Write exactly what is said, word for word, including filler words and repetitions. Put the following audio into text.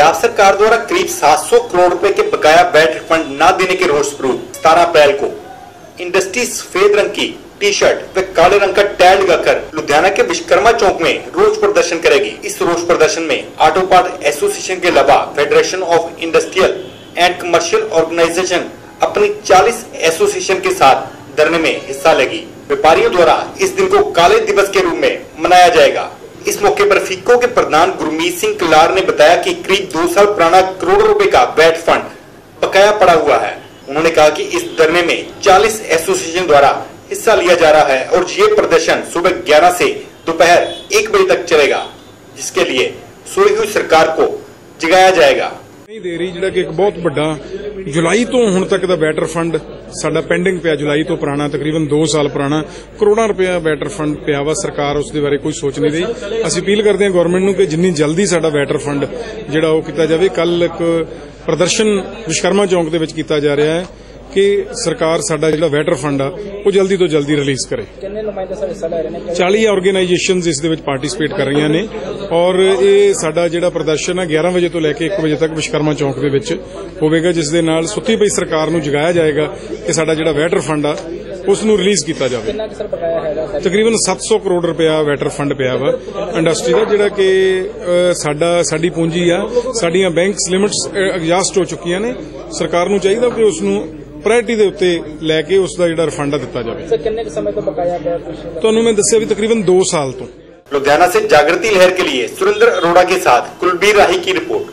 पंजाब सरकार द्वारा करीब सात सौ करोड़ रुपए के बकाया वैट रिफंड न देने के रोषपूर्वक सत्रह अप्रैल को इंडस्ट्री सफेद रंग की टी शर्ट व काले रंग का टैग लगाकर लुधियाना के विश्वकर्मा चौक में रोष प्रदर्शन करेगी। इस रोष प्रदर्शन में ऑटो पार्ट एसोसिएशन के अलावा federation of industrial and commercial organisation अपनी चालीस एसोसिएशन के साथ धरने में हिस्सा लेगी। व्यापारियों द्वारा इस दिन को काले दिवस के रूप में मनाया जाएगा। इस मौके पर फिक्को के प्रधान गुरमीत सिंह कलार ने बताया कि करीब दो साल पुराना करोड़ों रुपए का वैट फंड बकाया पड़ा हुआ है। उन्होंने कहा कि इस धरने में चालीस एसोसिएशन द्वारा हिस्सा लिया जा रहा है और ये प्रदर्शन सुबह ग्यारह से दोपहर एक बजे तक चलेगा, जिसके लिए सोई हुई सरकार को जगाया जाएगा। नहीं दे रही जिहड़ा कि एक बहुत बड़ा जुलाई तो हुण तक दा वैटर फंड साडा पेंडिंग पिया, जुलाई तो पुराना तकरीबन दो साल पुराना करोड़ां रुपया वैटर फंड पिया वा। सरकार उस दे बारे कोई सोच नहीं रही। असीं अपील करते हैं गवर्नमेंट नूं कि जिन्नी जल्दी साडा वैटर फंड जिहड़ा ओह कीता जावे। कल एक प्रदर्शन विश्वकर्मा चौक दे विच कीता जा रहा है कि सरकार साडा जिहड़ा वैटर फंड आ वो जल्दी तो जल्दी रिलीज करे। चालीस ऑर्गेनाइजेशनस इस दे विच पार्टिसिपेट कर रही ने और ये साडा जिहड़ा प्रदर्शन है ग्यारह बजे तो लैके एक बजे तक विश्वकर्मा चौक दे विच होवेगा, जिस दे नाल सुत्ती पई सरकार नूं जगाया जाएगा कि साडा जिहड़ा वैटर फंड आ उस नूं रिलीज किया जाए। तकरीबन सत्त सौ करोड़ रुपया वैटर फंड पिया वा इंडस्ट्री का, जिहड़ा कि साडा साडी पूंजी आ, साडीआं बैंक्स लिमिट्स एग्जास्ट हो चुकियां ने। सरकार नूं चाहीदा कि उस नूं प्रायोरिटी दे उत्ते लैके उसका जिहड़ा रिफंड दिता जाए। तुहानूं मैं दस्सिया भी तकरीबन दो साल तो। लुधियाना से जागृति लहर के लिए सुरेंद्र अरोड़ा के साथ कुलबीर राही की रिपोर्ट।